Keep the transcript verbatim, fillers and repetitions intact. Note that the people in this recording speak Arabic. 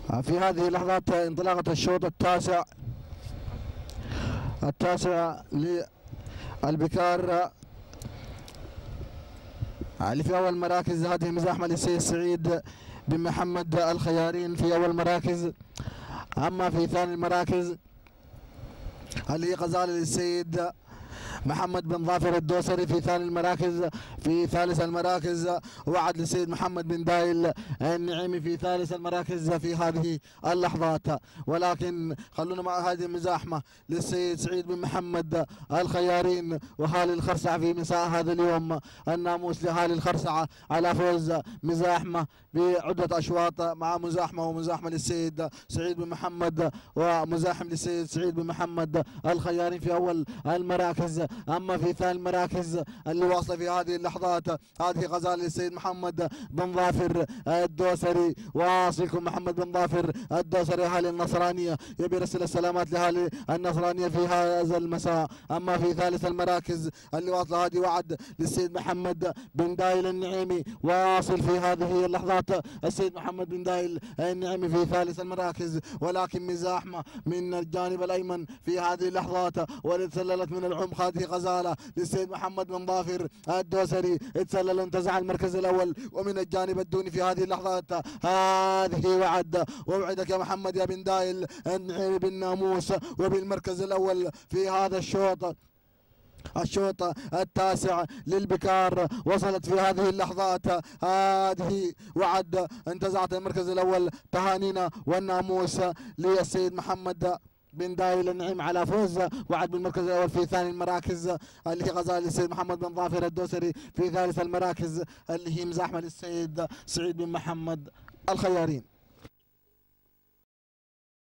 في هذه اللحظات انطلاقة الشوط التاسع التاسع للبكار اللي في أول مراكز. هذه مزاحمة للسيد سعيد بن محمد الخيارين في أول مراكز. أما في ثاني المراكز اللي هي غزالة للسيد محمد بن ظافر الدوسري في ثاني المراكز. في ثالث المراكز وعد للسيد محمد بن دايل النعيمي في ثالث المراكز في هذه اللحظات. ولكن خلونا مع هذه المزاحمة للسيد سعيد بن محمد الخيارين وهالي الخرسعة في مساء هذا اليوم. الناموس لهالي الخرسعة على فوز مزاحمة بعدة أشواط مع مزاحمة ومزاحمة للسيد سعيد بن محمد ومزاحم للسيد سعيد بن محمد الخيارين في أول المراكز. أما في ثاني المراكز اللي واصلة في هذه اللحظات هذه غزالة للسيد محمد بن ظافر الدوسري. واصلكم محمد بن ظافر الدوسري أهالي النصرانية يبي يرسل السلامات لأهالي النصرانية في هذا المساء. أما في ثالث المراكز اللي واصلة هذه وعد للسيد محمد بن دايل النعيمي. واصل في هذه اللحظات السيد محمد بن دايل النعيمي في ثالث المراكز. ولكن مزاحمة من الجانب الأيمن في هذه اللحظات وتسللت من العمق هذه غزالة للسيد محمد بن ظافر الدوسري تسلل وانتزع المركز الأول. ومن الجانب الدوني في هذه اللحظات هذه وعد ووعدك يا محمد يا بن دايل النعيمي بالناموس وبالمركز الأول في هذا الشوط الشوط التاسع للبكار. وصلت في هذه اللحظات هذه وعد انتزعت المركز الأول. تهانينا والناموس للسيد محمد بن دايل النعيم على فوز وعد بالمركز الاول في ثاني المراكز اللي هي غزال للسيد محمد بن ظافر الدوسري. في ثالث المراكز اللي هي مزاحمه للسيد سعيد بن محمد الخيارين.